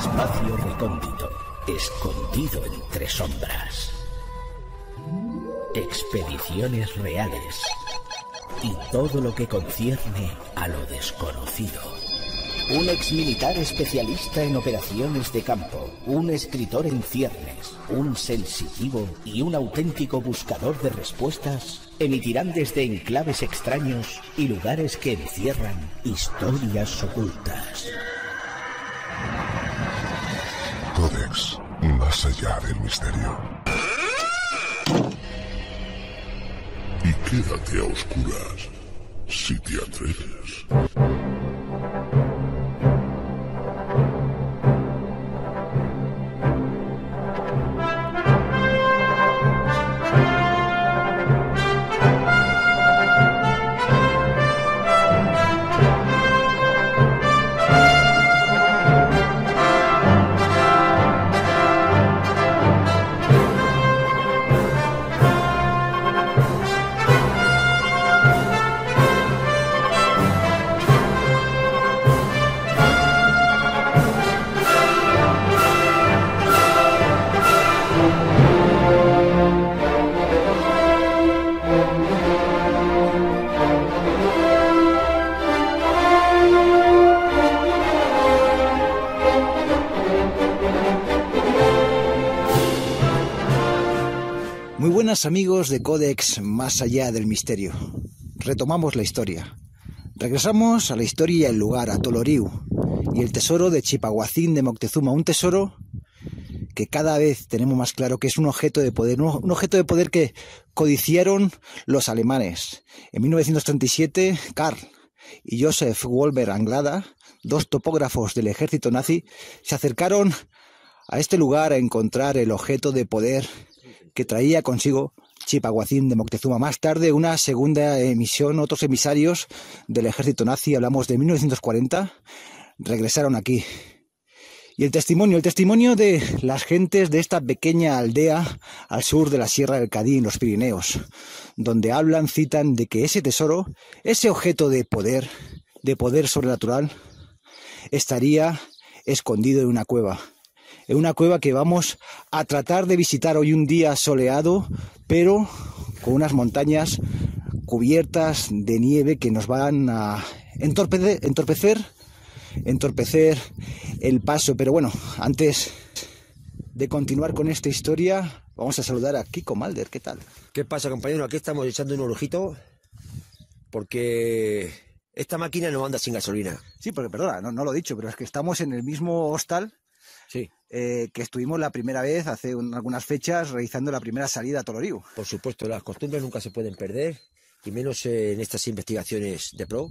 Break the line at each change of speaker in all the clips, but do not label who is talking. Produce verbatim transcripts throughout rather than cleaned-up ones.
espacio recóndito, escondido entre sombras. Expediciones reales y todo lo que concierne a lo desconocido. Un exmilitar especialista en operaciones de campo, un escritor en ciernes, un sensitivo y un auténtico buscador de respuestas emitirán desde enclaves extraños y lugares que encierran historias ocultas.
Codex, más allá del misterio. Y quédate a oscuras, si te atreves.
Muy buenas amigos de Codex Más Allá del Misterio. Retomamos la historia. Regresamos a la historia y al lugar, a Toloriu y el tesoro de Chipaguazín de Moctezuma. Un tesoro que cada vez tenemos más claro que es un objeto de poder, un objeto de poder que codiciaron los alemanes. En mil novecientos treinta y siete, Karl y Joseph Wolver Anglada, dos topógrafos del ejército nazi, se acercaron a este lugar a encontrar el objeto de poder que traía consigo Chipaguazín de Moctezuma. Más tarde, una segunda emisión, otros emisarios del ejército nazi, hablamos de mil novecientos cuarenta, regresaron aquí. Y el testimonio, el testimonio de las gentes de esta pequeña aldea al sur de la Sierra del Cadí, en los Pirineos, donde hablan, citan de que ese tesoro, ese objeto de poder, de poder sobrenatural, estaría escondido en una cueva. En una cueva que vamos a tratar de visitar hoy, un día soleado, pero con unas montañas cubiertas de nieve que nos van a entorpecer, entorpecer, entorpecer el paso. Pero bueno, antes de continuar con esta historia, vamos a saludar a Kiko Malder. ¿Qué tal?
¿Qué pasa, compañero? Aquí estamos echando un ojito porque esta máquina no anda sin gasolina.
Sí, porque perdona, no, no lo he dicho, pero es que estamos en el mismo hostal.
Sí.
Eh, que estuvimos la primera vez, hace un, algunas fechas, realizando la primera salida a Toloriu.
Por supuesto, las costumbres nunca se pueden perder, y menos eh, en estas investigaciones de pro.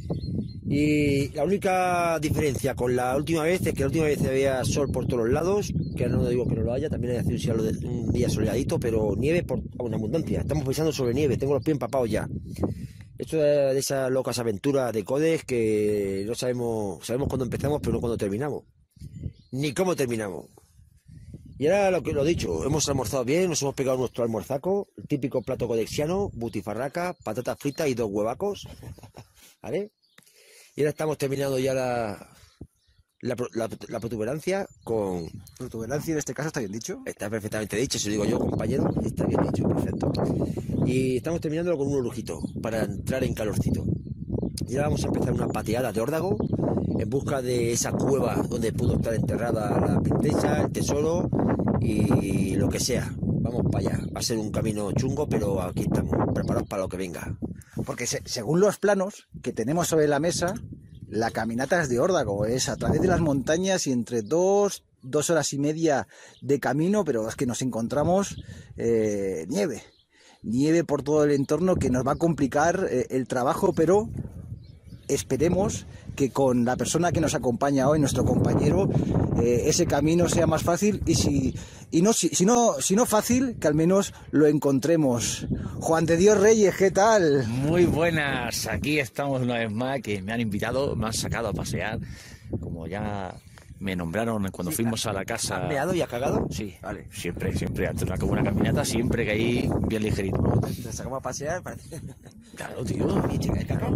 Y la única diferencia con la última vez es que la última vez había sol por todos los lados, que ahora no digo que no lo haya, también hay un, un día soleadito, pero nieve por una abundancia. Estamos pensando sobre nieve, tengo los pies empapados ya. Esto es de esas locas aventuras de Codex que no sabemos, sabemos cuándo empezamos, pero no cuándo terminamos. Ni cómo terminamos. Y ahora lo que lo he dicho, hemos almorzado bien, nos hemos pegado nuestro almorzaco, el típico plato codexiano, butifarraca, patatas fritas y dos huevacos, ¿vale? Y ahora estamos terminando ya la, la, la, la protuberancia con...
¿Protuberancia en este caso está bien dicho?
Está perfectamente dicho, se lo digo yo, compañero, está bien dicho, perfecto. Y estamos terminándolo con un orujito, para entrar en calorcito. Y ahora vamos a empezar una pateada de órdago, en busca de esa cueva donde pudo estar enterrada la princesa, el tesoro y lo que sea. Vamos para allá. Va a ser un camino chungo, pero aquí estamos, preparados para lo que venga.
Porque se, según los planos que tenemos sobre la mesa, la caminata es de órdago, es a través de las montañas y entre dos, dos horas y media de camino, pero es que nos encontramos eh, nieve. Nieve por todo el entorno que nos va a complicar eh, el trabajo, pero esperemos que con la persona que nos acompaña hoy, nuestro compañero, eh, ese camino sea más fácil y si y no si, si no si no fácil, que al menos lo encontremos. Juan de Dios Reyes, ¿qué tal?
Muy buenas, aquí estamos una vez más, que me han invitado, me han sacado a pasear, como ya me nombraron cuando sí, fuimos a la casa.
¿Has meado y has cagado?
Sí, vale. Siempre, siempre, antes de una buena caminata, siempre que ahí bien ligerito, ¿no?
Te sacamos a pasear, parece.
Claro, tío.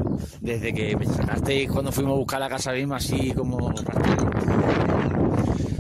Desde que me sacasteis cuando fuimos a buscar la casa misma, así como...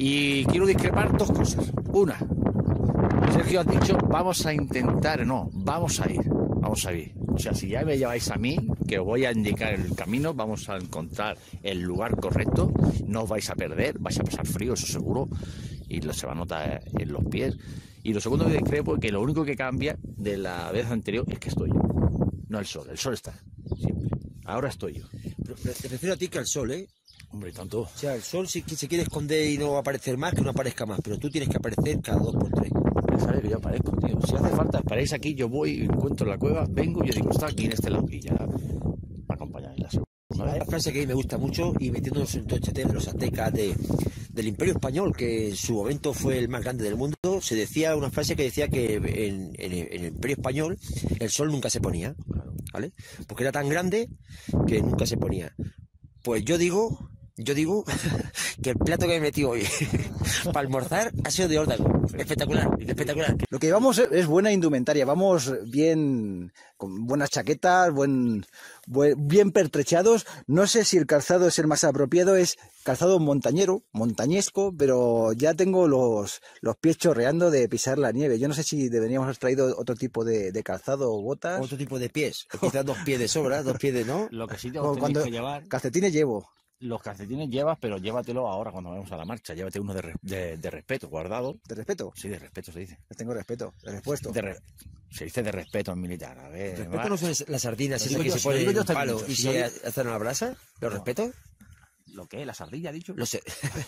Y quiero discrepar dos cosas. Una, Sergio ha dicho, vamos a intentar, no, vamos a ir, vamos a ir. O sea, si ya me lleváis a mí, que os voy a indicar el camino, vamos a encontrar el lugar correcto, no os vais a perder, vais a pasar frío, eso seguro, y lo, se va a notar en los pies. Y lo segundo que discrepo es que lo único que cambia de la vez anterior es que estoy yo, no el sol, el sol está siempre, ahora estoy yo.
Pero, pero te refiero a ti que al sol, ¿eh?
Hombre, tanto.
O sea, el sol si se quiere esconder y no aparecer más, que no aparezca más, pero tú tienes que aparecer cada dos por tres.
Ya sabes que yo aparezco, tío. Si hace falta, esparéis aquí, yo voy, encuentro la cueva, vengo y yo digo, está aquí en este lado y ya me acompañáis la segunda.
Hay una frase que a mí me gusta mucho y metiéndonos en todo este tema de los aztecas, de, del Imperio Español, que en su momento fue el más grande del mundo, se decía una frase que decía que en, en, en el Imperio Español el sol nunca se ponía, ¿vale? Porque era tan grande que nunca se ponía. Pues yo digo... Yo digo que el plato que me he metido hoy para almorzar ha sido de órdago. Espectacular, espectacular.
Lo que llevamos es buena indumentaria, vamos bien, con buenas chaquetas, buen, buen, bien pertrechados. No sé si el calzado es el más apropiado, es calzado montañero, montañesco, pero ya tengo los, los pies chorreando de pisar la nieve. Yo no sé si deberíamos haber traído otro tipo de, de calzado o botas.
Otro tipo de pies, quizás dos pies de sobra, dos pies de no.
Lo que sí te
O
tenéis
cuando
que llevar...
calcetines llevo.
Los calcetines llevas, pero llévatelo ahora cuando vamos a la marcha. Llévate uno de, re- de, de respeto, guardado.
¿De respeto?
Sí, de respeto se dice.
Les tengo respeto, de respuesto.
De re- se dice de respeto en militar. A ver,
¿Respeto
va.
no son las sardinas
Lo
esas
digo
que
yo,
se
si lo
ponen
digo
en
yo
un
está
palo
bien
y
dicho, si
se
lo digo-
hacen a la brasa? ¿Lo
No.
respeto?
¿Lo qué? ¿La sardilla ha dicho?
Lo sé.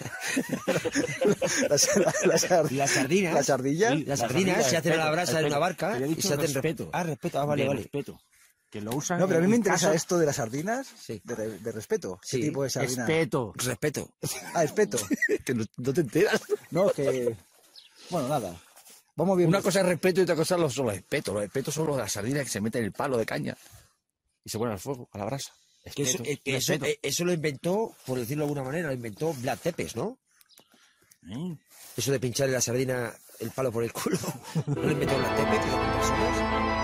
Las, las, las,
Las sardinas.
las ardillas.
Sí,
Las
la
sardinas
sardina,
se hacen a la
respeto,
brasa en una
respeto.
barca
Pero he
y
dicho
se hacen... re-
respeto.
Ah, respeto. Ah, vale,
de
vale.
respeto. Que lo usan
No, pero a mí me
en
interesa
casa.
esto de las sardinas,
Sí.
de, re- de respeto. ¿Qué
Sí,
tipo de sardina?
Respeto.
Respeto.
Ah, respeto.
Que no, no te enteras.
No, que... Bueno, nada. Vamos bien.
Una cosa es respeto y otra cosa son los espetos. Los espetos son los de las sardinas que se meten en el palo de caña y se ponen al fuego, a la brasa.
Que eso,
Espeto,
eh, que eso,
respeto.
eh, eso lo inventó, por decirlo de alguna manera, lo inventó Vlad Tepes, ¿no?
¿Eh?
Eso de pincharle la sardina el palo por el culo. ¿No lo inventó Vlad Tepes? ¿Las personas?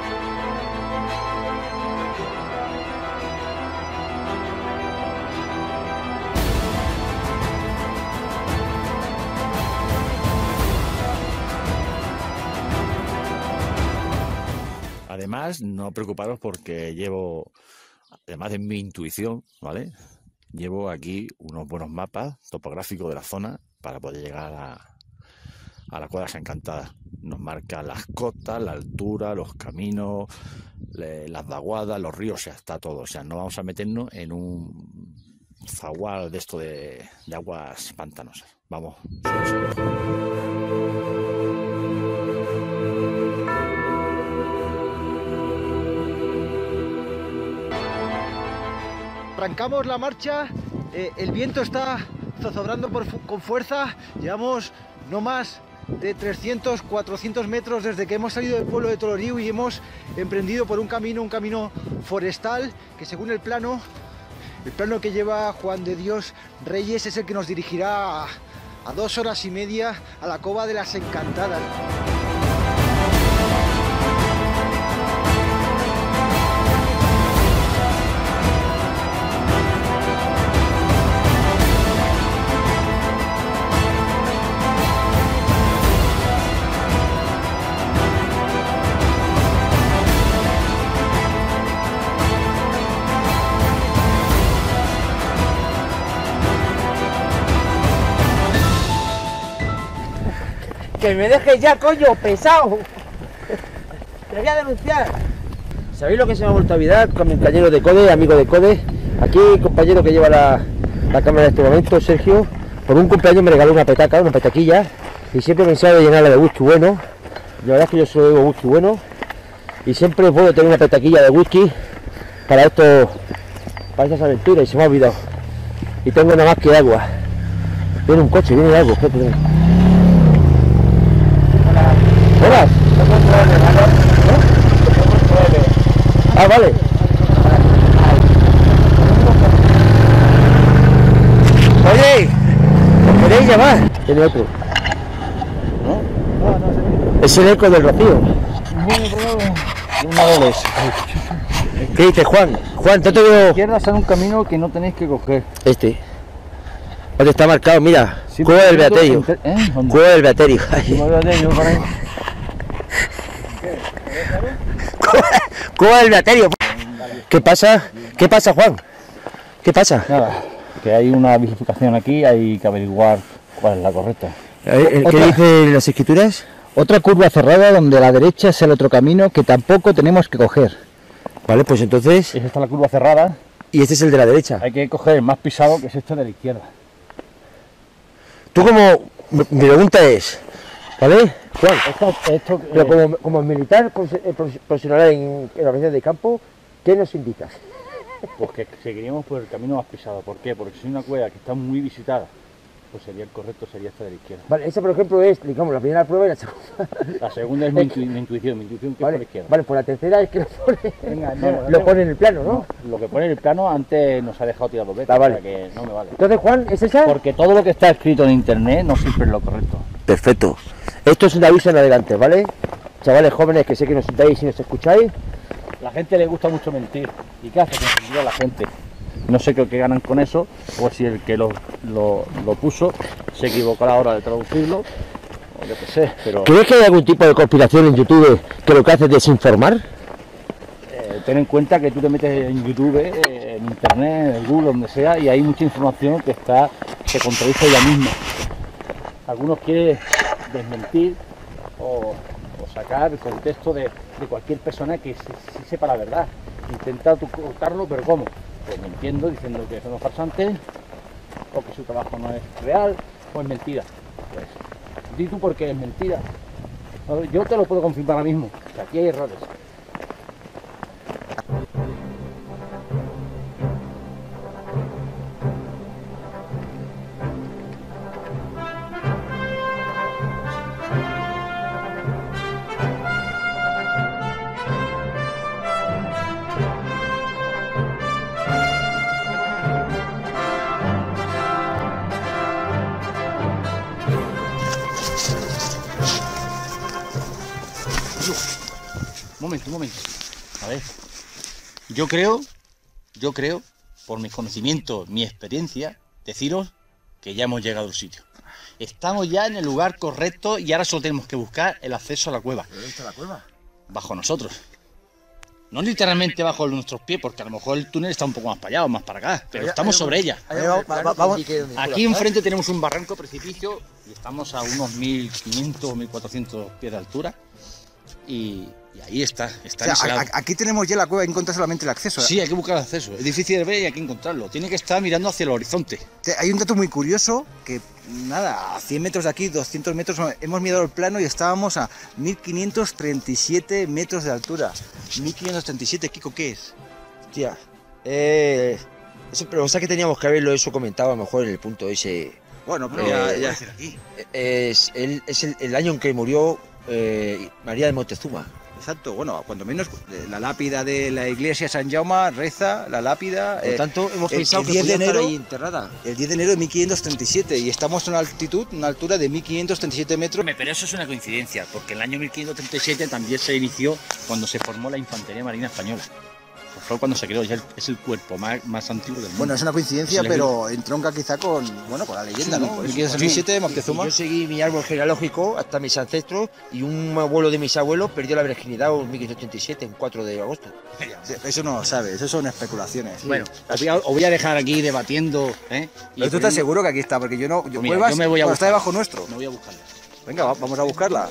Además, no preocuparos porque llevo, además de mi intuición, ¿vale? Llevo aquí unos buenos mapas topográficos de la zona para poder llegar a, a la Cuevas Encantadas. Nos marca las cotas, la altura, los caminos, le- las vaguadas, los ríos, o sea, está todo. O sea, no vamos a meternos en un zagual de esto de, de aguas pantanosas. Vamos.
Arrancamos la marcha, eh, el viento está zozobrando por fu- con fuerza, llevamos no más de trescientos, cuatrocientos metros desde que hemos salido del pueblo de Toloriu y hemos emprendido por un camino, un camino forestal que según el plano, el plano que lleva Juan de Dios Reyes es el que nos dirigirá a, a dos horas y media a la Cova de las Encantadas.
¡Que me dejes ya, coño! ¡Pesado! ¡Te voy a denunciar! ¿Sabéis lo que se me ha vuelto a olvidar? Con mi compañero de Code, amigo de Code. Aquí, compañero que lleva la, la cámara en este momento, Sergio. Por un cumpleaños me regaló una petaca, una petaquilla. Y siempre he pensado en llenarla de whisky bueno. La verdad es que yo solo bebo whisky bueno. Y siempre puedo tener una petaquilla de whisky para esto, para estas aventuras. Y se me ha olvidado. Y tengo nada más que agua. Viene un coche, viene algo. ¿Qué? ¿Horas? Ah, vale. Oye, ¿os queréis llamar? Tiene otro. ¿No? Es el eco del Rocío. ¿Qué dices, Juan? Juan, te tengo...
Izquierda sale un camino que no tenéis que coger.
Este. ¿Dónde está marcado? Mira.
Sí,
Cueva del
porque
Beaterio.
entre- ¿Eh? ¿Dónde?
Cueva del Beaterio.
Cueva del Beaterio, por ahí.
Cueva del Beaterio. ¿Qué pasa? ¿Qué pasa, Juan? ¿Qué pasa?
Nada, que hay una bifurcación aquí, hay que averiguar cuál es la correcta.
¿Qué
Otra.
dicen las escrituras?
Otra curva cerrada donde a la derecha es el otro camino que tampoco tenemos que coger.
Vale, pues entonces...
Esta está la curva cerrada,
Y este es el de la derecha.
hay que coger el más pisado, que es este de la izquierda.
Tú como... Mi pregunta es... ¿Vale, Juan?
Esto, esto,
Pero
eh,
como, como militar profe- eh, profe- profesional en, en la organización de campo, ¿qué nos indicas?
pues que seguiríamos por el camino más pisado. ¿Por qué? Porque si es una cueva que está muy visitada, pues sería el correcto, sería esta de la izquierda.
Vale, esa por ejemplo es, digamos, la primera prueba y la segunda.
La segunda es mi, intu- mi intuición, mi intuición que es por la
Vale,
izquierda.
vale, pues la tercera es que lo pone,
Venga, no, no,
lo
no.
pone en el plano, ¿no?
Lo que pone en el plano antes nos ha dejado tirar dos veces,
Ah, vale.
o sea que no me vale.
Entonces, Juan, ¿es esa?
Porque todo lo que está escrito en internet no siempre es lo correcto.
Perfecto. Esto es un aviso en adelante, ¿vale? Chavales jóvenes que sé que nos sentáis y nos escucháis.
La gente le gusta mucho mentir. ¿Y qué hace? Confundir a la gente. No sé qué, qué ganan con eso, o si el que lo, lo, lo puso se equivocó a la hora de traducirlo, o yo qué sé, pero
¿Crees que hay algún tipo de conspiración en YouTube que lo que hace es desinformar?
eh, ten en cuenta que tú te metes en YouTube, eh, en internet, en Google, donde sea, y hay mucha información que está se contradice ella misma. Algunos quieren desmentir o, o sacar el contexto de, de cualquier persona que sí, sí sepa la verdad. Intenta tú ocultarlo, pero ¿cómo? Pues mintiendo, diciendo que son farsantes, o que su trabajo no es real, o es mentira. Pues, di tú por qué es mentira. A ver, yo te lo puedo confirmar ahora mismo, que aquí hay errores. Un momento, un momento. A ver. Yo creo, yo creo, por mis conocimientos, mi experiencia, deciros que ya hemos llegado al sitio. Estamos ya en el lugar correcto y ahora solo tenemos que buscar el acceso a la cueva.
¿Dónde está la cueva?
Bajo nosotros. No literalmente bajo nuestros pies, porque a lo mejor el túnel está un poco más para allá o más para acá, pero estamos sobre ella. Aquí enfrente tenemos un barranco precipicio y estamos a unos mil quinientos o mil cuatrocientos pies de altura. Y, y ahí está, está en ese lado.
Aquí tenemos ya la cueva, encuentra solamente el acceso.
Sí, hay que buscar el acceso. Es difícil de ver y hay que encontrarlo. Tiene que estar mirando hacia el horizonte.
Hay un dato muy curioso, que nada, a cien metros de aquí, doscientos metros, hemos mirado el plano y estábamos a mil quinientos treinta y siete metros de altura. mil quinientos treinta y siete, Kiko, ¿qué es?
Hostia, eh, eso, pero o sea que teníamos que haberlo eso comentado a lo mejor en el punto ese.
Bueno, pero
Eh,
ya,
ya.
aquí.
Es, el, es el, el año en que murió eh, María de Montezuma.
Exacto, bueno, cuando menos eh, la lápida de la iglesia San Jaume reza, la lápida.
Por lo
eh,
tanto, hemos
el-
pensado
el
que
diez de
podía estar
enero-
ahí enterrada.
el diez de enero de mil quinientos treinta y siete y estamos a una altitud, una altura de mil quinientos treinta y siete metros.
Pero eso es una coincidencia, porque en el año mil quinientos treinta y siete también se inició cuando se formó la Infantería Marina Española. Pues fue cuando se creó, ya el- es el cuerpo más, más antiguo del mundo.
Bueno, es una coincidencia,
Se le-
pero entronca quizá con, bueno, con la leyenda,
Sí,
¿no?
por
mil
eso.
quinientos treinta y siete, Moctezuma.
Yo seguí mi árbol genealógico hasta mis ancestros y un abuelo de mis abuelos perdió la virginidad en mil quinientos treinta y siete, en cuatro de agosto.
Eso no lo sabes, eso son especulaciones.
Bueno, os voy, a, os voy a dejar aquí debatiendo. ¿eh? Y
Pero tú estás
poniendo-
seguro que aquí está, porque yo no. Yo,
Pues mira,
cuevas,
yo me voy a
bueno, está
buscar.
debajo nuestro.
Me voy a buscarla.
Venga, va- vamos a buscarla.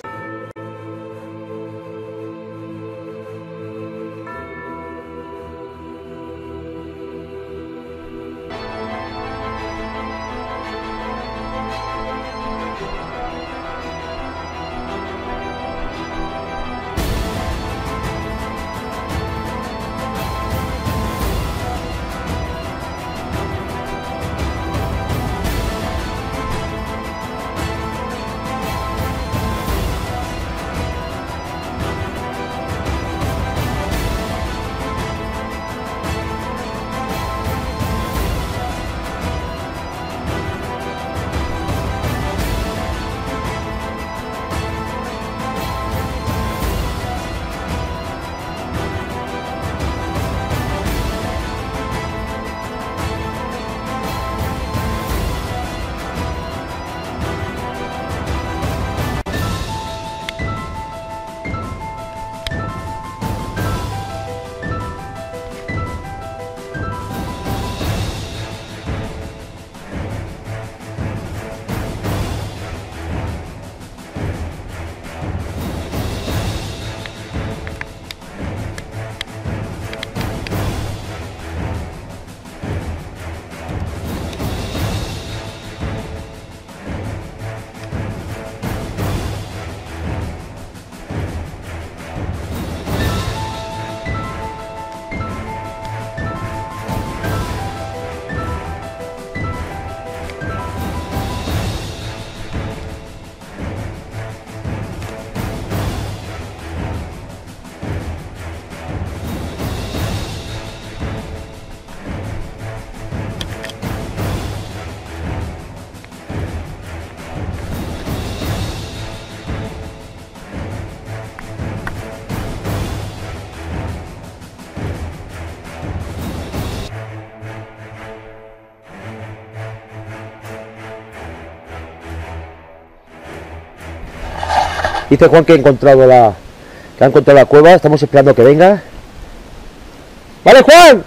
Dice Juan que ha encontrado la, que ha encontrado la cueva. Estamos esperando que venga. ¡Vale, Juan!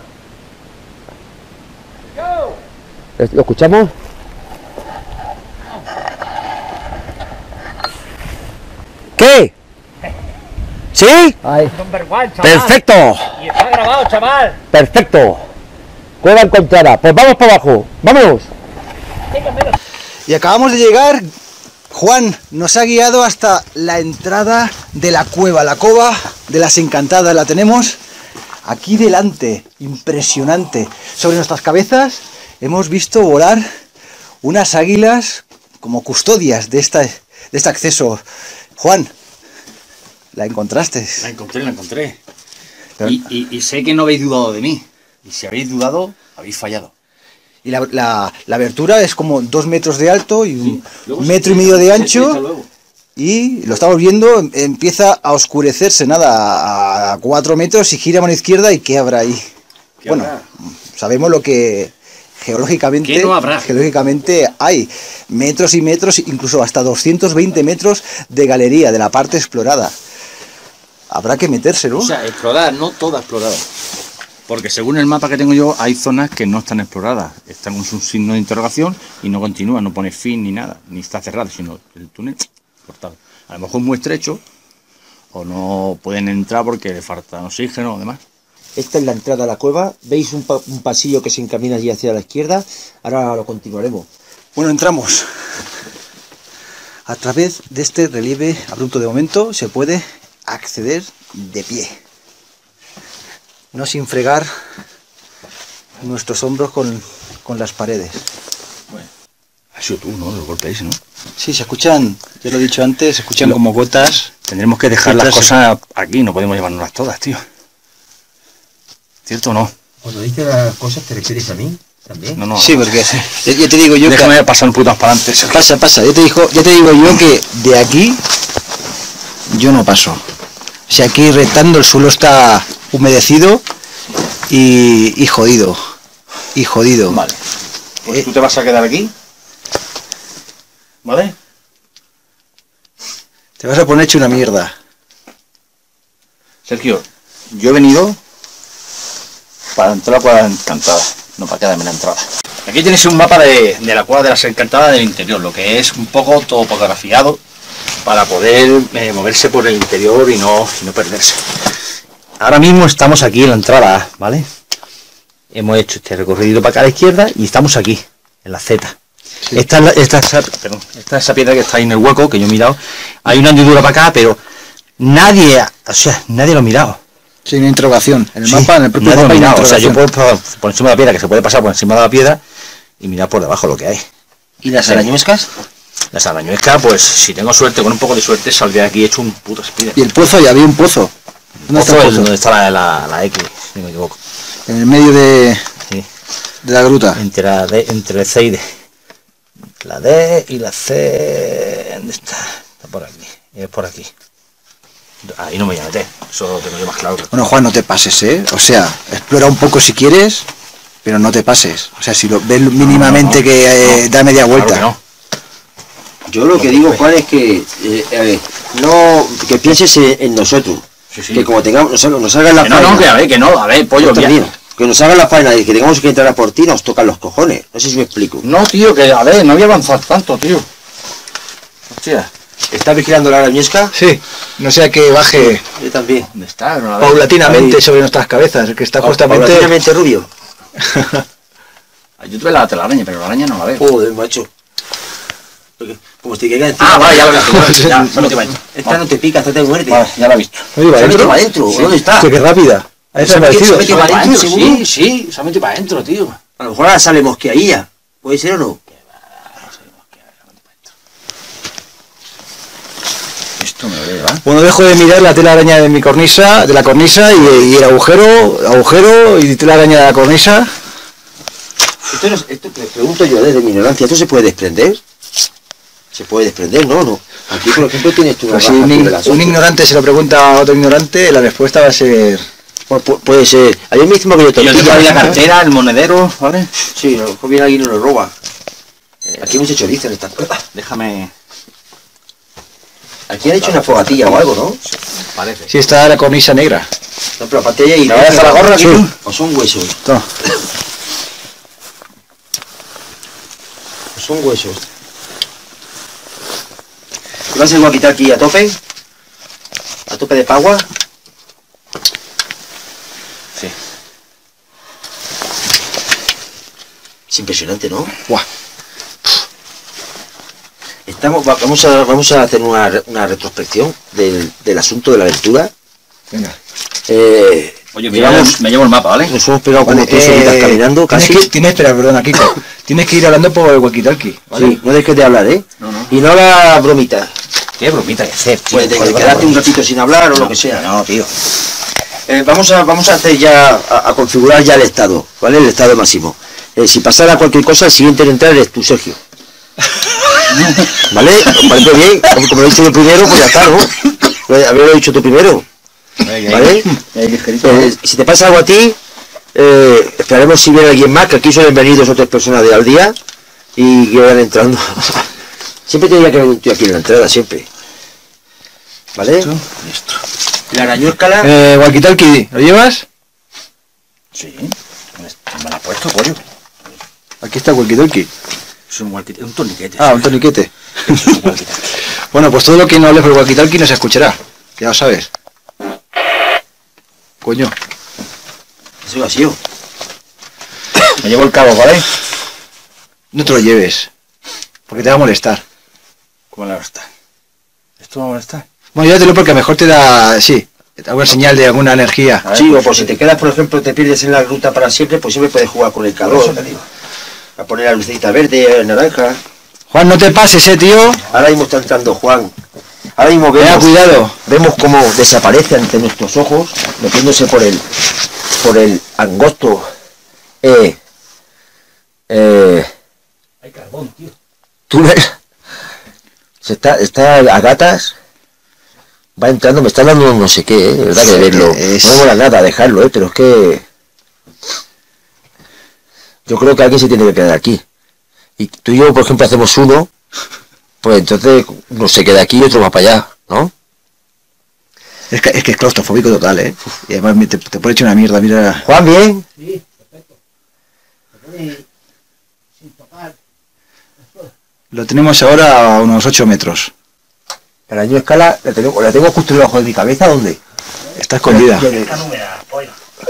¿Lo escuchamos? ¿Qué? ¿Sí?
Ay.
¡Perfecto!
Y está grabado, chaval.
¡Perfecto! Cueva encontrada. Pues vamos para abajo. ¡Vámonos!
Y acabamos de llegar. Juan nos ha guiado hasta la entrada de la cueva. La cova de las encantadas la tenemos aquí delante. Impresionante. Sobre nuestras cabezas hemos visto volar unas águilas como custodias de, esta, de este acceso. Juan, ¿la encontraste?
La encontré, la encontré. Y, y, y sé que no habéis dudado de mí. Y si habéis dudado, habéis fallado.
Y la, la, la abertura es como dos metros de alto y un
Luego
metro
se-
y medio de
se- se
ancho.
echa luego.
Y lo estamos viendo, em- empieza a oscurecerse, nada, a cuatro metros y gira a mano izquierda. ¿Y qué habrá ahí?
¿Qué
Bueno,
habrá?
sabemos lo que geológicamente,
¿Qué no habrá?
geológicamente hay. Metros y metros, incluso hasta doscientos veinte metros de galería de la parte explorada. Habrá que meterse, ¿no?
O sea, explorar, no toda explorada. Porque según el mapa que tengo yo, hay zonas que no están exploradas. Están con un signo de interrogación y no continúa, no pone fin ni nada. Ni está cerrado, sino el túnel cortado. A lo mejor es muy estrecho o no pueden entrar porque le falta oxígeno o demás.
Esta es la entrada a la cueva. ¿Veis un, pa- un pasillo que se encamina allí hacia la izquierda? Ahora lo continuaremos.
Bueno, entramos. A través de este relieve abrupto de momento se puede acceder de pie. No sin fregar nuestros hombros con, con las paredes.
Ha sido tú, ¿no? Los golpes, ¿no?
Sí, se escuchan, ya lo he dicho antes, se escuchan
Lo-
como gotas.
Tendremos que dejar las
Detrás,
cosas aquí, no podemos llevárnoslas todas, tío. ¿Cierto o no?
Cuando dices las cosas, ¿te refieres a mí también?
No, no.
Sí, porque ya, ya te digo yo que...
Déjame pasar un poquito más para adelante. Sergio.
Pasa, pasa, ya te, digo, ya te digo yo que de aquí yo no paso. O sea, aquí retando el suelo está humedecido y, y jodido. Y jodido.
Vale. Pues
Eh,
tú te vas a quedar aquí. ¿Vale?
Te vas a poner hecho una mierda.
Sergio, yo he venido para entrar a la cueva encantada, no para quedarme en la entrada. Aquí tenéis un mapa de, de la cueva de las encantadas del interior, lo que es un poco topografiado para poder eh, moverse por el interior y no, y no perderse. Ahora mismo estamos aquí en la entrada, ¿vale? Hemos hecho este recorrido para acá a la izquierda y estamos aquí, en la Z. Esta, es la- esta, es esa- perdón, esta es esa piedra que está ahí en el hueco, que yo he mirado. Hay una hendidura para acá, pero nadie, o sea, nadie lo ha mirado.
Sí, una interrogación. En el
Sí,
mapa, en el propio
nadie lo ha
mapa hay una
mirado. O sea, yo
interrogación.
puedo por, por encima de la piedra, que se puede pasar por encima de la piedra y mirar por debajo lo que hay.
¿Y las
Sí.
arañuescas?
La arañuesca, pues si tengo suerte, con un poco de suerte, saldré de aquí hecho un puto spider.
Y el pozo, ya había un pozo. ¿Dónde está
Pozo
el
es
pozo?
donde está la, la, la X, si no me equivoco.
En el medio de,
Sí.
de la gruta.
Entre la D, entre C y D. La D y la C. ¿Dónde está? Está por aquí. Y es por aquí. Ahí no me voy a meter. Eso lo tengo yo más claro.
Bueno, Juan, no te pases, ¿eh? O sea, explora un poco si quieres, pero no te pases. O sea, si lo ves mínimamente
no,
que eh,
no.
da media vuelta.
Claro que no.
Yo lo que digo, Juan, es que eh, a ver, no que pienses en, en nosotros.
Sí, sí.
Que como tengamos, nos, hagan- nos hagan la
Que no,
faena.
no, que a ver, que no. A ver, pollo,
Está
mira.
bien, que nos hagan la faena y que tengamos que entrar a por ti, nos tocan los cojones. No sé si me explico.
No, tío, que a ver, no voy a avanzar tanto, tío. Hostia.
¿Estás vigilando la arañesca?
Sí, no sea que baje
Yo también.
¿Dónde está? No, a ver.
paulatinamente
ahí.
sobre nuestras cabezas, que está justamente...
Paulatinamente rubio.
Yo tuve la telaraña, pero la araña no la veo.
Joder, macho. Porque, como si te caiga encima.
Ah, vale, ya lo he visto. Ya, se ha metido para adentro.
Esta no te pica, esta te muerde.
Vale, ya la he visto.
Oye, ¿va
Se ha metido
adentro?
para adentro.
Sí.
¿Dónde está?
Hostia, qué rápida. Ha
Se ha metido-
desaparecido.
se ha metido para adentro,
Sí,
seguro.
sí, se ha metido para adentro, tío.
A lo mejor ahora sale mosqueadilla. ¿Puede ser o no?
Esto me ve, ¿va?
Bueno, dejo de mirar la telaraña de mi cornisa, de la cornisa, y, y el agujero, agujero y telaraña de la cornisa.
Esto, no- esto te pregunto yo desde mi ignorancia, ¿esto se puede desprender? ¿Se puede desprender? No, no. Aquí, por ejemplo, tienes tú una
Pues si
raja
un,
aquí
ig-
de las
un
hojas.
ignorante se lo pregunta a otro ignorante, la respuesta va a ser...
Pu- pu- Puede ser. A mí me dicen que yo
Yo tengo
tortilla.
ahí la cartera, el monedero, ¿vale?
Sí, a lo mejor viene alguien y nos lo roba. Aquí hemos hecho chorizo en estas cosas.
Déjame...
Aquí han hecho una fogatilla o algo, ¿no?
Parece.
Sí, está la cornisa negra.
No, pero aparte ahí...
¿Me vas a dejar la gorra aquí?
Sí. ¿O son huesos?
Toma.
¿O son huesos? ¿Qué vas a ir a quitar aquí a tope? ¿A tope de pagua?
Sí.
Es impresionante, ¿no?
Buah.
Estamos, va- vamos, a, vamos a hacer una, re- una retrospección del, del asunto de la aventura.
Venga.
Eh,
Oye, me
llevamos-
llevo, me llevo el mapa, ¿vale?
Nos hemos pegado como
Vale,
tres horitas
eh,
caminando,
tienes
casi.
que, tienes, espera, perdona, Kiko. Tienes que ir hablando por el walkie-talkie, ¿vale?
Sí, no dejes de hablar, ¿eh?
No, no.
Y no hagas bromitas.
Qué bromita que hacer, tío.
Pues de,
Joder,
de
vale,
quedarte
vale.
un ratito sin hablar o lo que sea.
No, tío.
Eh, vamos, a, vamos a hacer ya, a, a configurar ya el estado, ¿vale? El estado máximo. Eh, si pasara cualquier cosa, el siguiente en entrar eres tú, Sergio. ¿Vale? ¿Os parece bien? Como, como lo he dicho yo primero, pues ya está, ¿no? Pues, haberlo dicho tú primero. ¿Vale? Eh, si te pasa algo a ti, eh, esperaremos si viene alguien más, que aquí suelen venir dos o tres personas de al día y que vayan entrando. Siempre tenía que haber un tío aquí en la entrada, siempre. ¿Vale?
Listo.
La arañuescala.
Eh, walkie-talkie, ¿lo llevas?
Sí. Me la has puesto, pollo.
Aquí está el walkie-talkie.
Es un, walkie- un torniquete.
Ah, un torniquete.
Es un walkie-talkie.
Bueno, pues todo lo que no hables por el walkie-talkie no se escuchará. Ya lo sabes. Coño.
Eso ha sido.
Me llevo el cabo, ¿vale?
No te lo lleves. Porque te va a molestar.
¿Cómo la está? ¿Esto va a molestar?
Bueno, llévatelo porque a lo mejor te da, sí, alguna señal de alguna energía.
A ver,
Sí, o
pues,
por si te quedas, por ejemplo, te pierdes en la ruta para siempre, pues siempre puedes jugar con el calor.
Por eso te digo.
A poner la lucecita verde, naranja.
Juan, no te pases, eh, tío.
Ahora mismo está entrando Juan. Ahora mismo
Tenga
vemos,
cuidado.
vemos cómo desaparece ante nuestros ojos, metiéndose por el, por el angosto. Eh, eh,
Hay carbón, tío.
túnel. Se está, está a gatas. Va entrando, me está dando no sé qué, ¿eh? De verdad que
Sí,
verlo.
es-
No me mola nada dejarlo, ¿eh? Pero es que... Yo creo que alguien se tiene que quedar aquí. Y tú y yo, por ejemplo, hacemos uno, pues entonces uno se queda aquí y otro va para allá, ¿no?
Es que es, que es claustrofóbico total, eh. Y además me- te, te pone hecho una mierda, mira.
Juan, bien.
Lo tenemos ahora a unos ocho metros.
La araña escala la tengo, la tengo justo debajo de mi cabeza, ¿dónde?
Está escondida.
Esta número, pollo.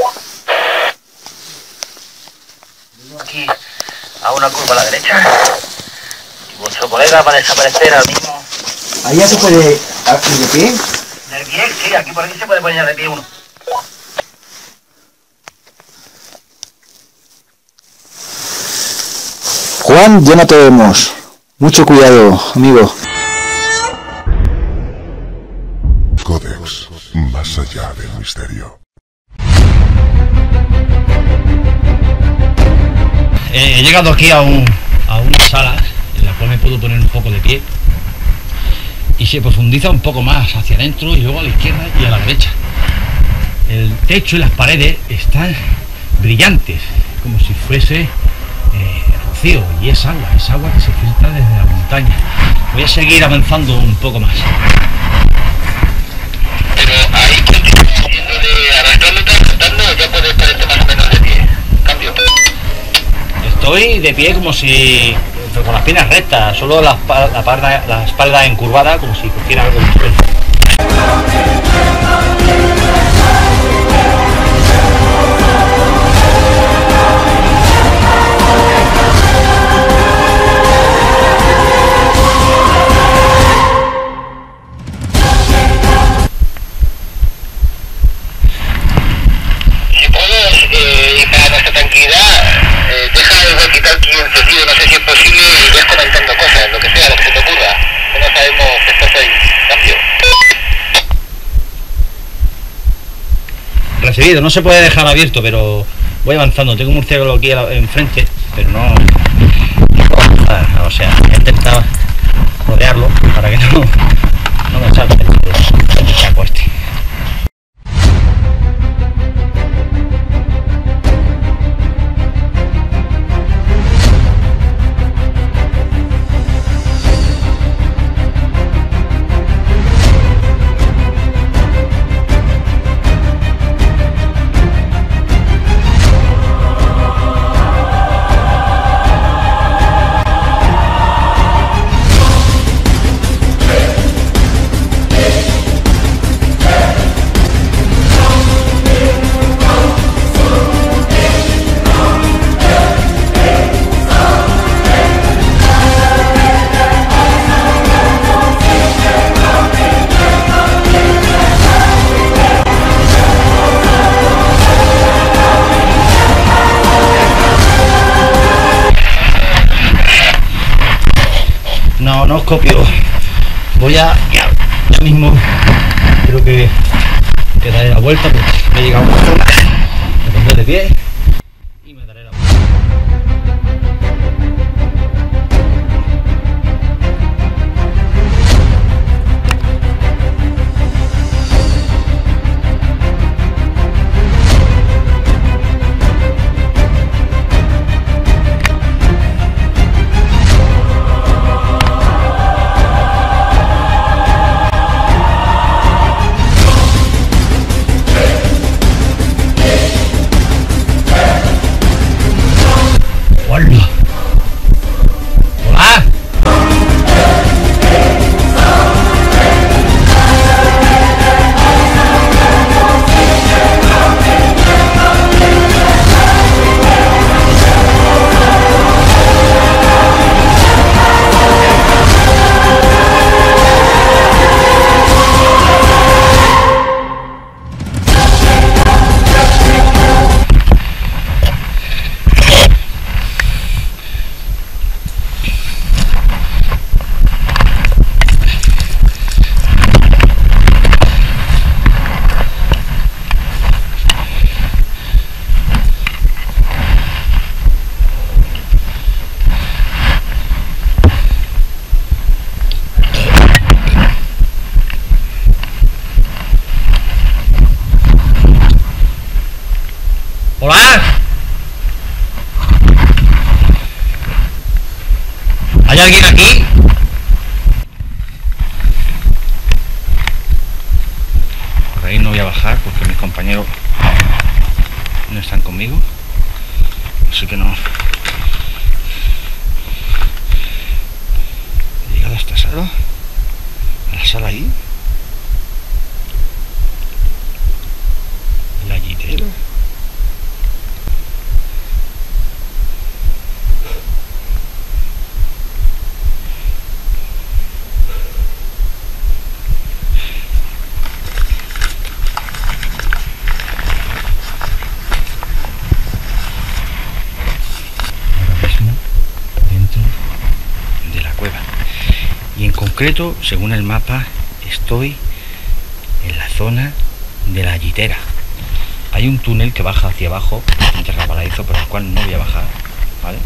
Aquí, a una curva a la derecha. Y vuestro colega va a desaparecer al mismo.
Ahí ya se puede... ¿De pie?
De pie, sí, aquí por aquí se puede poner de pie uno.
Juan, ya no te vemos. Mucho cuidado, amigo.
Codex, más allá del misterio.
He llegado aquí a, un, a una sala en la cual me puedo poner un poco de pie y se profundiza un poco más hacia adentro y luego a la izquierda y a la derecha. El techo y las paredes están brillantes, como si fuese eh, rocío, y es agua, es agua que se filtra desde la montaña. Voy a seguir avanzando un poco más.
Pero ahí continúa yendo de arrastrándote, arrastrando, ya puedes ponerte más o menos de pie. Cambio.
Estoy de pie como si, con las piernas rectas, solo la, espa- la, parda- la espalda encurvada, como si cogiera algo del suelo.
Si puedes, eh, y para nuestra tranquilidad, eh, deja el walkie-talkie encendido, no sé si es posible, y ves comentando cosas, lo que sea, lo que se te ocurra. Que no sabemos que estás ahí. Cambio.
Recibido, no se puede dejar abierto, pero voy avanzando. Tengo un murciélago aquí a la- enfrente, pero no, no puedo avanzar. O sea, he intentado rodearlo para que no, no me salte el saco este. No, no os copio. Voy a... Ya, ya mismo creo que, que daré la vuelta porque me he llegado a una zona. Me pondré de pie y me daré la vuelta. ¡Hola! ¿Hay alguien aquí? Por ahí no voy a bajar porque mis compañeros no están conmigo. Así que no. He llegado a esta sala. A la sala ahí. La Yitera. En concreto, según el mapa, estoy en la zona de la Yitera. Hay un túnel que baja hacia abajo, bastante resbaladizo, por el cual no voy a bajar, ¿vale?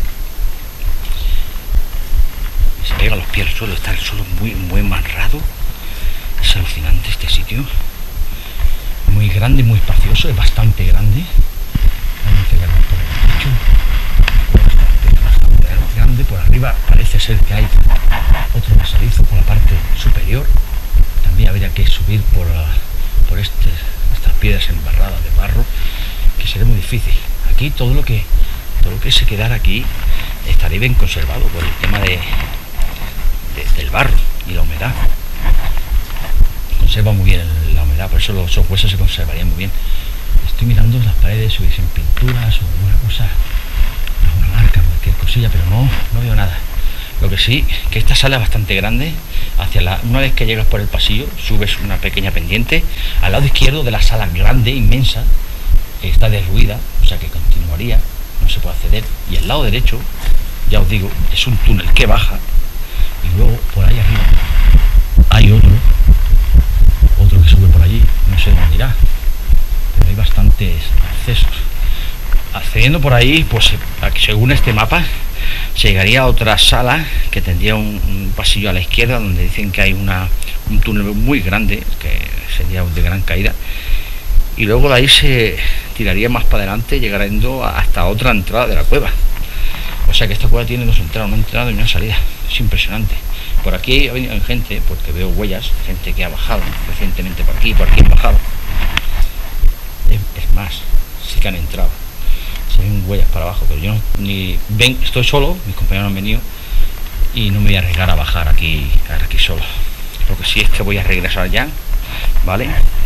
Se pega los pies al suelo, está el suelo muy, muy manrado. Es alucinante este sitio. Muy grande, muy espacioso, es bastante grande. Hay un cegarro por el techo. Bastante, bastante grande. Por arriba parece ser que hay otro pasadizo por la parte superior. También habría que subir por, la, por este, estas piedras embarradas de barro, que sería muy difícil. Aquí todo lo que todo lo que se quedara aquí estaría bien conservado por el tema de, de, del barro y la humedad. Conserva muy bien la humedad, por eso los, esos huesos se conservarían muy bien. Estoy mirando las paredes, si hubiesen pinturas o alguna cosa, alguna marca, cualquier cosilla, pero no, no veo nada. Lo que sí, que esta sala es bastante grande. Hacia la, una vez que llegas por el pasillo, subes una pequeña pendiente. Al lado izquierdo de la sala grande, inmensa, está derruida, o sea que continuaría, no se puede acceder. Y el lado derecho, ya os digo, es un túnel que baja. Y luego por ahí arriba hay otro, otro que sube por allí, no sé dónde irá, pero hay bastantes accesos. Accediendo por ahí, pues según este mapa, se llegaría a otra sala que tendría un, un pasillo a la izquierda donde dicen que hay una, un túnel muy grande que sería de gran caída, y luego de ahí se tiraría más para adelante, llegando hasta otra entrada de la cueva. O sea que esta cueva tiene dos entradas, una entrada y una salida. Es impresionante. Por aquí ha venido gente, porque veo huellas, gente que ha bajado recientemente por aquí, por aquí han bajado. Es, es más, sí que han entrado. Se ven huellas para abajo, pero yo no, ni ven, estoy solo, mis compañeros han venido y no me voy a arriesgar a bajar aquí, a aquí solo. Lo que sí es que voy a regresar ya, ¿vale?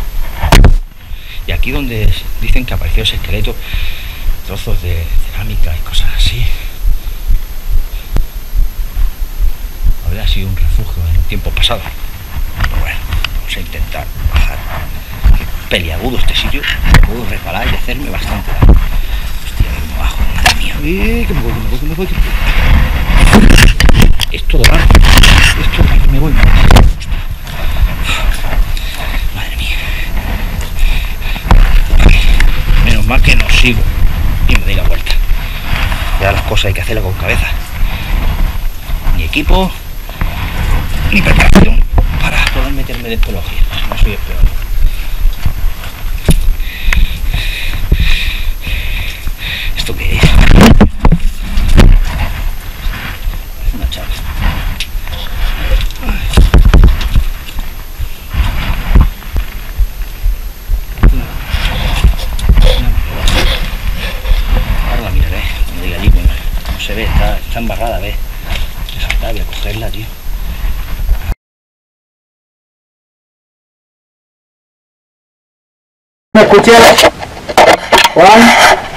Y aquí donde dicen que apareció ese esqueleto, trozos de cerámica y cosas así, habría sido un refugio en tiempos pasados. Pero bueno, vamos a intentar bajar. Qué peliagudo este sitio, puedo resbalar y hacerme bastante daño. Hostia, que me bajo, madre mía, eh, que me voy, que me voy, que me voy, que me voy.
Esto de raro. Esto de raro. Me voy. Madre mía. Menos mal que no sigo y me doy la vuelta. Ya las cosas hay que hacerlas con cabeza. Ni equipo, ni preparación para poder meterme de ecología. No soy esperado. ¿Esto qué es? Es una chapa. Ahora la miraré, cuando diga allí, bueno, no se ve, está, está embarrada, ¿ves? Saltar, voy a cogerla, tío.
¿Me escuchas, Juan?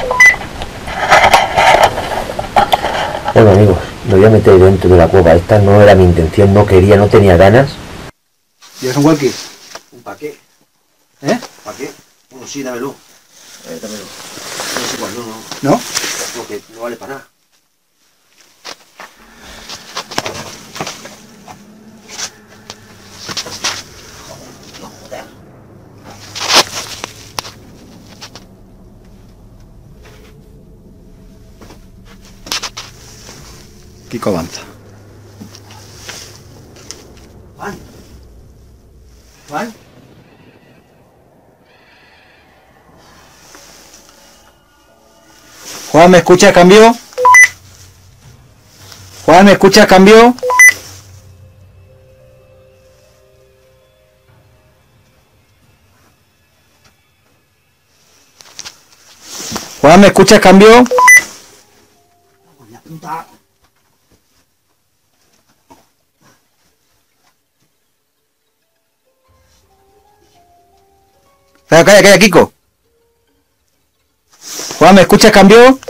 Bueno amigos, me voy a meter dentro de la cueva. Esta no era mi intención, no quería, no tenía ganas.
¿Y es un walkie?
¿Un pa' qué?
¿Eh?
¿Para qué? Bueno, sí, dámelo. Eh, dámelo. No es igual, no, no.
¿No?
No, que no vale para nada.
Kiko avanza.
Juan. Juan.
Juan, ¿me escuchas? ¿Cambio? Juan, ¿me escuchas? ¿Cambio? Juan, ¿me escuchas? ¿Cambio? Calla, calla, calla, Kiko. Juan, ¿me escuchas? ¿Cambio?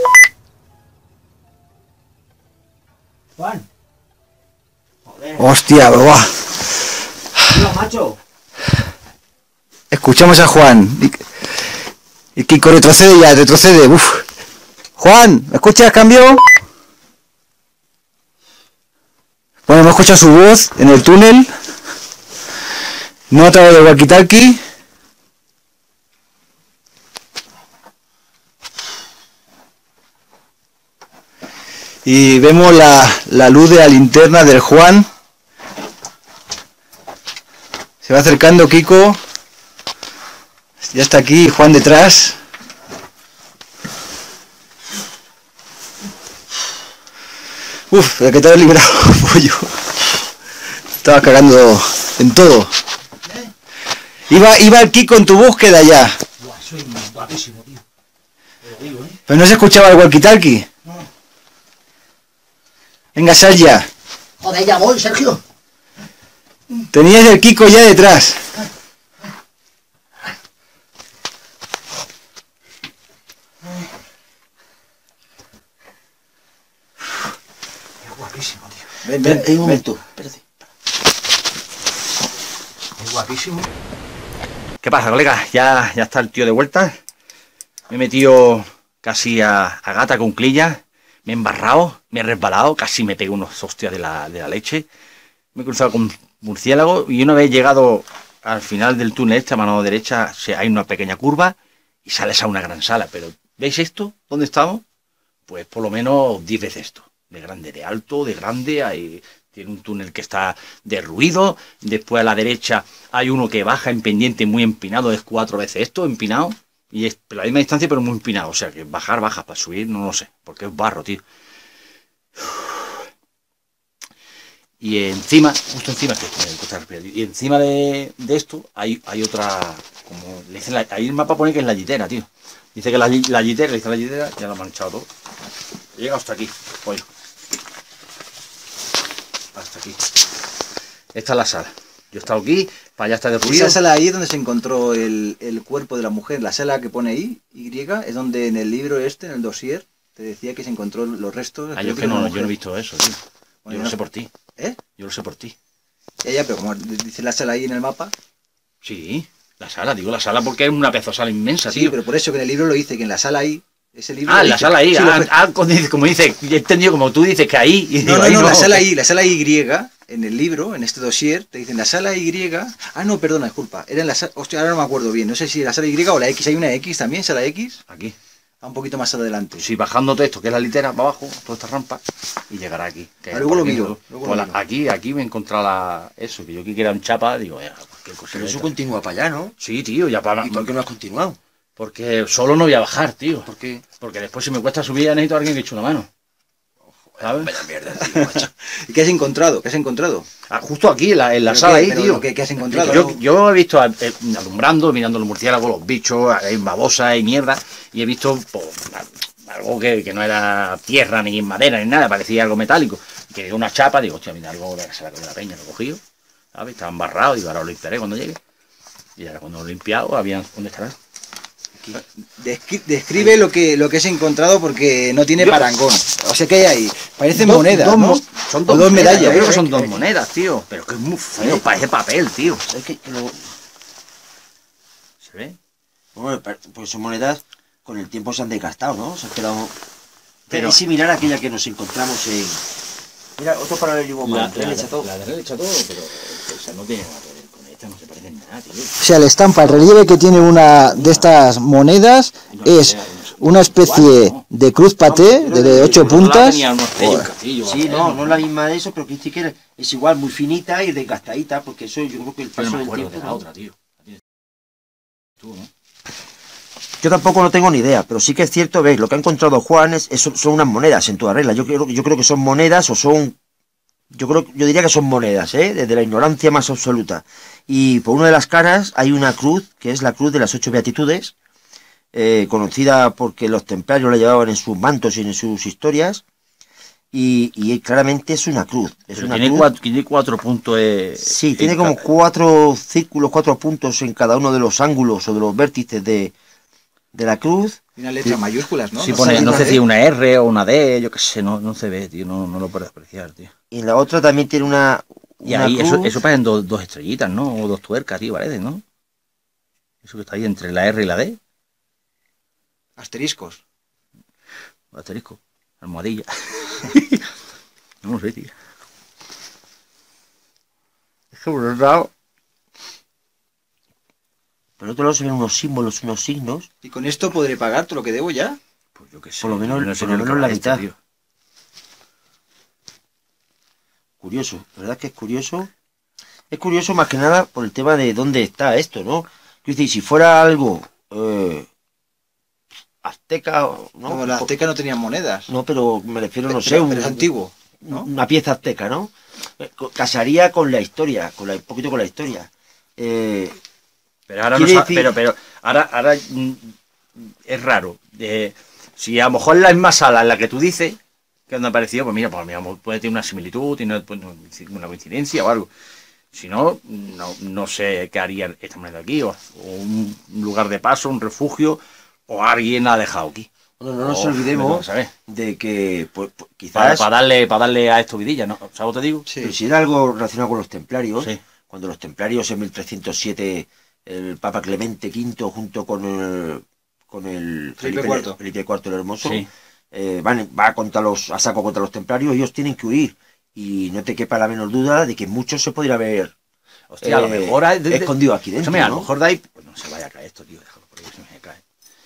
Juan. Joder.
Hostia, buah.
Hola, macho.
Escuchamos a Juan. Y, y Kiko retrocede ya, retrocede. Uf. Juan, ¿me escuchas? ¿Cambio? Bueno, hemos escuchado su voz en el túnel. No a través del walkie-talkie. Y vemos la, la luz de la linterna del Juan. Se va acercando Kiko. Ya está aquí Juan detrás. Uf, de que te has librado, pollo. Estabas cagando en todo. Iba, iba el Kiko en tu búsqueda ya.
Soy guapísimo, tío.
Pero no se escuchaba el walkie-talkie. Venga, sal ya.
Joder, ya voy, Sergio.
Tenías el Kiko ya detrás.
Es guapísimo, tío.
Ven, ven,
Espera, un
ven.
momento, espérate. Es guapísimo. ¿Qué pasa, colega? Ya, ya está el tío de vuelta. Me he metido casi a, a gata con clilla. Me he embarrado, me he resbalado, casi me pegué unos hostias de la, de la leche. Me he cruzado con murciélago y una vez llegado al final del túnel este, a mano derecha, hay una pequeña curva y sales a una gran sala. Pero, ¿veis esto? ¿Dónde estamos? Pues por lo menos diez veces esto. De grande, de alto, de grande. Hay, tiene un túnel que está derruido. Después a la derecha hay uno que baja en pendiente muy empinado. Es cuatro veces esto, empinado. Y es a la misma distancia, pero muy empinado. O sea, que bajar, baja. Para subir, no lo sé. Porque es barro, tío. Y encima, justo encima, y encima de, de esto hay, hay otra, como le dicen, la, ahí el mapa pone que es la yitera, tío. Dice que la, la yitera, le dice la yitera, ya lo han manchado todo. He llegado hasta aquí, pollo. Hasta aquí. Esta es la sala. Yo he estado aquí, para allá está derruido.
Esa sala ahí es donde se encontró el, el cuerpo de la mujer. La sala que pone ahí, Y, es donde en el libro este, en el dossier, te decía que se encontró los restos.
Ah, yo es que no, yo no he visto eso, tío.
Bueno,
yo lo sé por ti.
¿Eh?
Yo lo sé por ti.
Ya, ya, pero como dice la sala ahí en el mapa.
Sí, la sala, digo la sala porque es una pedazo sala inmensa,
Sí,
tío.
pero por eso que en el libro lo dice, que en la sala ahí Ese libro
Ah,
ahí,
la sala I.
sí, lo
Ah,
ofrece.
ah, como dice, como dice, he entendido como tú dices que ahí. Y
No,
digo,
no,
ahí
no, la sala
que-
I, la sala Y, en el libro, en este dossier, te dicen la sala Y. Ah, no, perdona, disculpa. Era en la sala. Hostia, ahora no me acuerdo bien. No sé si la sala Y o la X. Hay una X también, sala X.
Aquí.
Ah, un poquito más adelante.
Sí, bajándote esto, que es la litera, para abajo, toda esta rampa, y llegará aquí. Que,
Ah, luego
por
lo
ejemplo,
miro, luego
pues
lo
la-
miro.
aquí, aquí me he encontrado la, eso, que yo aquí quería un chapa, digo, eh, cualquier cosa.
Pero
de
eso
esta.
continúa para allá, ¿no?
Sí, tío, ya para.
¿Y por qué no has continuado?
Porque solo no voy a bajar, tío.
¿Por qué?
Porque después si me cuesta subir ya necesito a alguien que eche una mano. ¿Sabes?
Vaya mierda, tío, macho.
¿Y qué has encontrado? ¿Qué has encontrado?
Ah, justo aquí, en la, en la
¿Pero
sala
qué-
ahí,
pero
tío.
lo que- qué has encontrado?
Yo, yo he visto eh, alumbrando, mirando los murciélagos, los bichos, hay babosas y mierda, y he visto pues, algo que, que no era tierra ni madera ni nada, parecía algo metálico. Que era una chapa, digo, hostia, mira, algo de la, de la peña, lo he cogido, ¿sabes? Estaba embarrado, digo, ahora lo limpiaré cuando llegue. Y ahora cuando lo he limpiado, habían, ¿dónde estará?
Descri- describe lo que, lo que has encontrado porque no tiene
Yo-
parangón. O sea, ¿qué hay ahí? Parecen
Dos-
monedas,
dos
¿no?
mo- Son dos,
O dos
medallas,
medallas.
yo creo que
¿eh?
son dos monedas, tío. Pero que es muy feo, parece papel, tío.
¿Sabes qué? Que luego-
¿Se ve?
Bueno, pa- pues son monedas con el tiempo se han desgastado, ¿no? Se han quedado...
Pero-
es similar a aquella que nos encontramos en... Mira, otro paralelismo
La,
con el tren, chato.
la de Real todo, pero esa no tiene nada que ver con esta, no se parece en nada, tío.
O sea, la estampa, el relieve que tiene una de estas monedas es una especie de cruz paté de ocho puntas.
Tenía unos sellos, castillo,
Sí,
vamos,
no, no es la misma de eso, pero que sí que es igual, muy finita y desgastadita, porque eso yo creo que el
Yo no
paso
me
del
acuerdo
tiempo...
de la
¿no?
otra, tío. La tienes tú, ¿no?
Yo tampoco no tengo ni idea, pero sí que es cierto, veis, lo que ha encontrado Juan es, es- son unas monedas en toda regla. Yo creo, yo creo que son monedas o son... Yo creo, yo diría que son monedas, ¿eh? Desde la ignorancia más absoluta. Y por una de las caras hay una cruz, que es la cruz de las ocho beatitudes, eh, conocida porque los templarios la llevaban en sus mantos y en sus historias, y, y claramente es una cruz. Es
Pero
una
tiene,
cruz.
cuatro, tiene cuatro puntos. Eh,
Sí,
en
tiene como
ca-
cuatro círculos, cuatro puntos en cada uno de los ángulos o de los vértices de, de la cruz.
Y unas letras mayúsculas, ¿no?
Sí,
No
pone,
sale
no
una
sé
D.
si una R o una D, yo qué sé, no, no se ve, tío, no, no lo puedes apreciar, tío.
Y en la otra también tiene una.
Y
una
ahí, eso,
cruz.
eso parecen dos, dos estrellitas, ¿no? O dos tuercas, tío, parece, ¿no? Eso que está ahí entre la R y la D,
Asteriscos.
asterisco, almohadilla. No lo sé, tío. Es que por otro lado,
Por otro lado se ven unos símbolos, unos signos.
¿Y con esto podré pagar todo lo que debo ya?
pues yo qué sé.
Por lo menos-
yo no sé
por lo
ni
menos
que
la
va esto,
mitad.
tío.
Curioso, ¿verdad que es curioso? Es curioso más que nada por el tema de dónde está esto, ¿no? Quiero decir, si fuera algo eh, azteca, o- ¿no?
Como la azteca no tenían monedas.
No, pero me refiero, no
Pero-
sé,
pero
un-
es antiguo, ¿no?
una pieza azteca, ¿no? Eh, co- Casaría con la historia, con la, un poquito con la historia. Eh,
Pero ahora no
Quiere
sa-
decir-
pero, pero ahora, ahora mm, es raro. Eh, si a lo mejor la misma sala en la que tú dices que han aparecido, pues mira, pues mira, puede tener una similitud, tiene pues, una coincidencia o algo. Si no, no, no sé qué haría esta moneda aquí, o, o un lugar de paso, un refugio, o alguien la ha dejado aquí.
bueno, no nos
O-
olvidemos
¿sabes?
de que pues, pues,
Para,
quizás,
para darle, para darle a esto vidilla, ¿no? ¿Sabes lo que te digo?
pero si era algo relacionado con los templarios,
Sí.
cuando los templarios en mil trescientos siete el Papa Clemente quinto junto con el con el
Felipe cuarto.
Felipe cuarto el Hermoso
Sí.
eh, van, va contra los a saco contra los templarios, ellos tienen que huir y no te quepa la menor duda de que muchos se podría haber
Hostia, a lo
eh,
mejor hay- de- de-
escondido aquí dentro,
Escúchame, a
¿no?
lo mejor de ahí. Pues no se vaya a caer esto, tío. Déjalo por ahí, se me cae.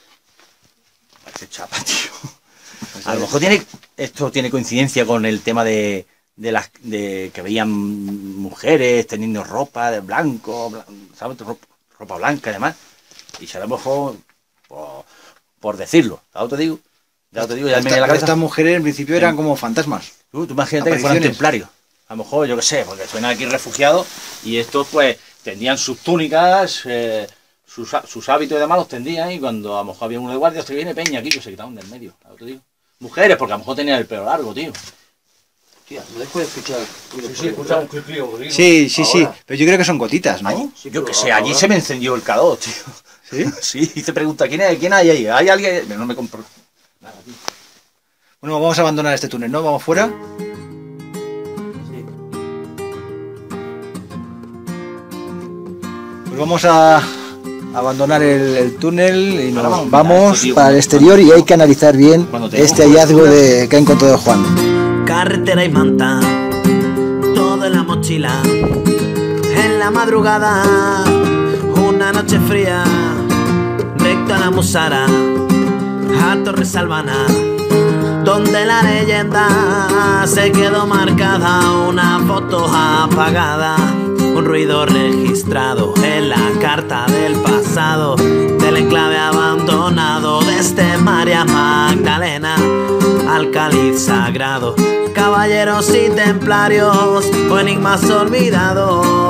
Parece chapa, tío. A lo mejor tiene. Esto tiene coincidencia con el tema de. De las de que veían mujeres teniendo ropa de blanco, blan- ¿sabes? Ropa, ropa blanca además. Y si a lo mejor. Por, por decirlo, ¿sabes lo que te digo? Ya te digo, ya me viene a la
Esta-
cabeza.
Estas mujeres en principio eran como fantasmas.
Tú, tú imagínate que fueran
Apariciones.
templarios. A lo mejor, yo qué sé, porque suenan aquí refugiados y estos pues tendían sus túnicas, eh, sus, há- sus hábitos y demás los tendían y cuando a lo mejor había uno de guardia, te viene Peña aquí, que se quitaban del medio, ¿sabes lo que te digo? Mujeres, porque a lo mejor tenían el pelo largo, tío.
Tía, ¿me dejo de escuchar?
un clip,
Sí, sí, sí. Pero yo creo que son gotitas, ¿no?
Yo qué sé, allí se me encendió el calor, tío.
¿Sí?
Sí, y te pregunta, ¿quién, hay, ¿quién hay ahí? ¿Hay alguien? Pero no me compro nada, tío.
Bueno, vamos a abandonar este túnel, ¿no? Vamos fuera. Pues vamos a, abandonar el, el túnel y nos
vamos,
vamos
tío,
para el exterior y hay que analizar bien este hallazgo de, que ha encontrado Juan.
Carretera y manta, todo en la mochila. En la madrugada, una noche fría, recto a la Musara, a Torres Albana, donde la leyenda se quedó marcada, una foto apagada, un ruido registrado en la carta del pasado, del enclave abandonado desde María Magdalena al cáliz sagrado, caballeros y templarios o enigmas olvidados.